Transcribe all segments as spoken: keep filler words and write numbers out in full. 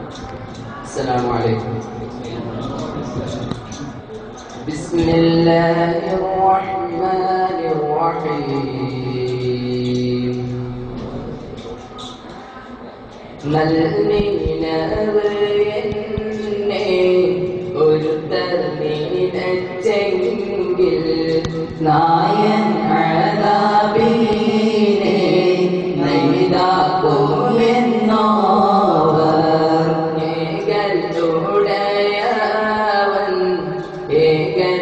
السلام عليكم. بسم الله الرحمن الرحيم. നൽനീനവയെന്നെ ഒരു തർനീനച്ചെങ്കിൽ നായൻ അഴതാബീനെ നെയ്താക്കുമെന്നോവർ ഏകൽ ഉടയവൻ ഏകൽ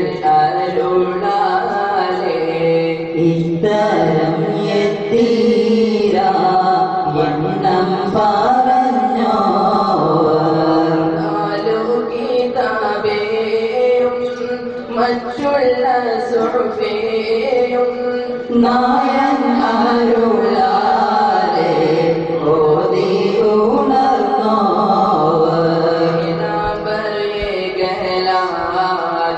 അരുളാലേ ഇത്തരം എത്തീര എണ്ണം പറഞ്ഞോവർ നാലു കിതാബേയും മറ്റുള്ള സുഹുഫേയും നായൻ അരുളാലേ ഓതി ഉണർന്നോവർ കിതാബർ ഏകലാൽ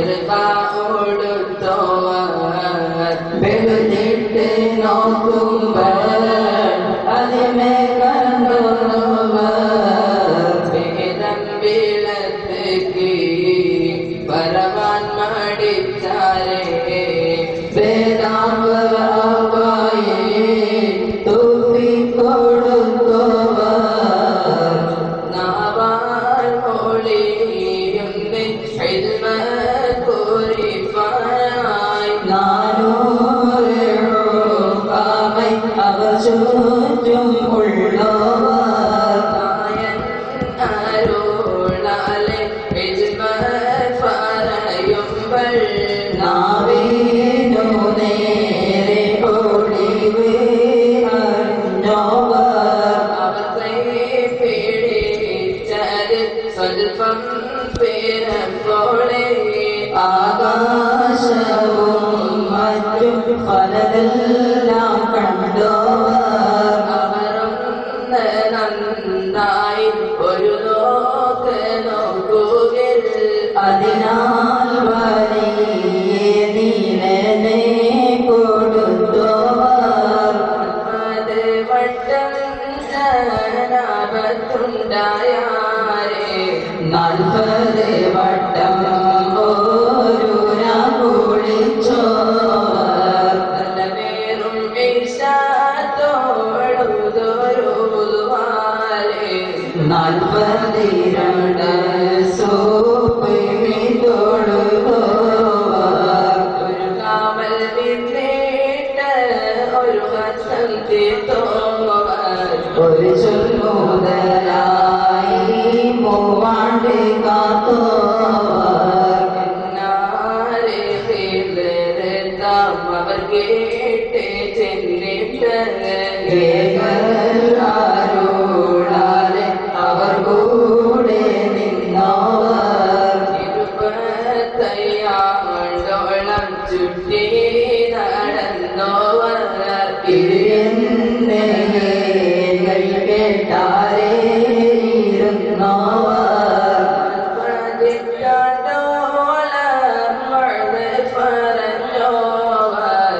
തിർക്കാവൊടുത്തോവർ വെളുതിട്ട് നോക്കുമ്പോൾ അതിമേ കണ്ടോവർ വേദം വിളത്തേക്ക് പരവാൻ മടിച്ചാരേ വേദാംബവായെ തൂക്കിക്കൊടുത്തോവർ നാവാൽ മൊഴിയുണ്ട് ഇൽമ കുറിപ്പായി നാനൂറ് ഉൾക്കാമൈ അവർ ചുറ്റും ഉള്ളോവർ നായൻ അരുളാലെ ഇൽമ പറയുമ്പോൾ നാവിനു നേരെ ഒളിവ് അറിഞ്ഞോവർ അവത്തെ പിടിച്ചത് സ്വൽപ്പം പേരപ്പോളെ ആകാശവും മറ്റും പലതെല്ലാം കണ്ടോവർ അവരൊന്ന് നന്നായി ഒരു നോക്ക് നോക്കുകിൽ അതിനാൽ വലിയ നീലനെ കൊടുത്തോവർ അത് വട്ടം ജനാപത്തുണ്ടായാരേ നാൽപ്പത് വട്ടം ഒരു കുളിച്ചോവർ നല്ല പേരും ഇഷാത്തോടുതൊരുവാരേ നാൽപ്പത്തിരണ്ട് സൂപ്പ് തൊഴുതോവർ ഒരു കാവൽ വിന്നിട്ട് ഒരു ഹസം തീർത്തോവർ ഒരു ചൊല്ലുതലായി മൂവാണ്ട് കാത്തോവർ എന്നാരെ ഹിലരെത്താം അവർ കേട്ട് ചെന്നിട്ട് ഏകരാരോളാലെ അവർ കൂടെ നിന്നോവർ ഇരുപത്തയ്യാണ്ടോളം ചുറ്റി നടന്നോവർ ഇത് എന്നെ കേട്ടാരേ ഇരുന്നോവർ പതിറ്റാണ്ടോളം മഴ പറഞ്ഞോവർ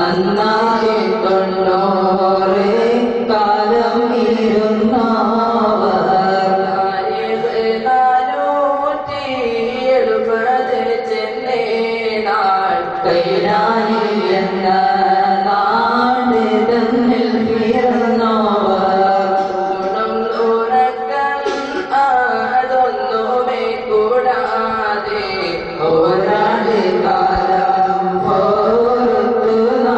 നന്നായിട്ടുള്ളോരേ കാലം ഇരുന്നോവർ നാനൂറ്റി എഴുപത് ചെന്നേ നാൾ കൈരാനി എന്ന നാട് തന്നിൽ പിറന്നോവർ ഗുണം ഉറക്കം അതൊന്നുമേ കൂടാതെ ഒരാട് കാലം പോർത്തു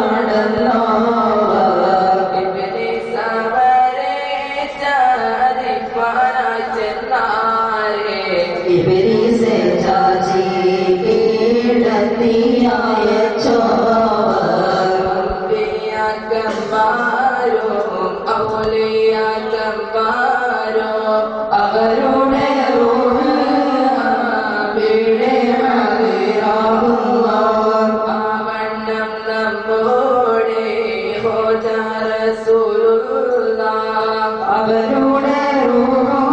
നടന്നോവർ ഇവനെ സമരെ ചാരിപ്പാനായി ചെന്നാരേ ഇവരീസെ ചാച്ചി കീഴത്തിയായ ചോവർ അമ്പിയാക്കന്മാരും ഔലിയാക്കന്മാരും അവരുടെ റൂഹ് അവിടെ മതിയാകുന്നവർ ആവണ്ണം നമ്മോടെ ഹോജ റസൂലുള്ളാഹ് അവരുടെ റൂഹ്